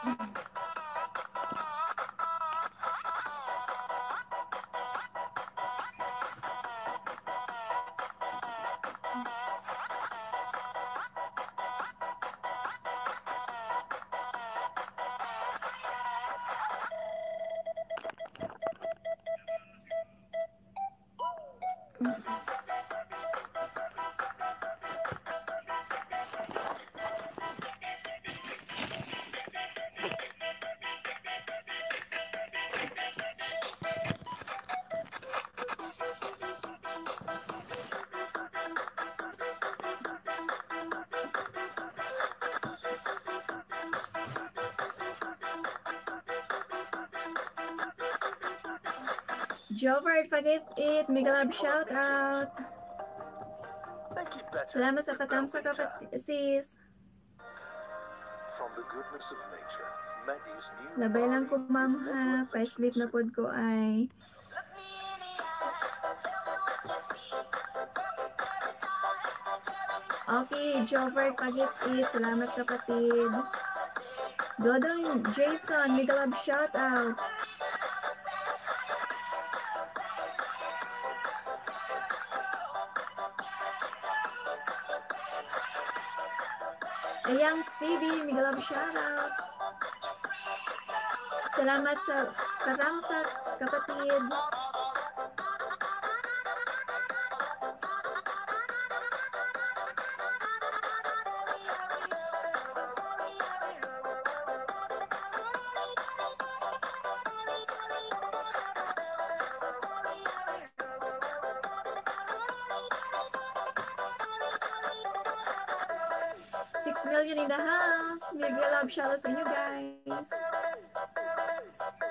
Jovard, forget it. Mega love shout out. Salamat sa patamsa sis. From the goodness of nature, Maddie's new Labay lang ko ma'am ha. Pa-sleep na pod ko ay. Okay, Jovard, forget it. Salamat kapatid. Dodong Jason, mega love shout out. Ayang Stevie, mega love shoutout. Salamat sa patamsa kapatid. $6 million in the house. Mega love shoutout sa inyo guys.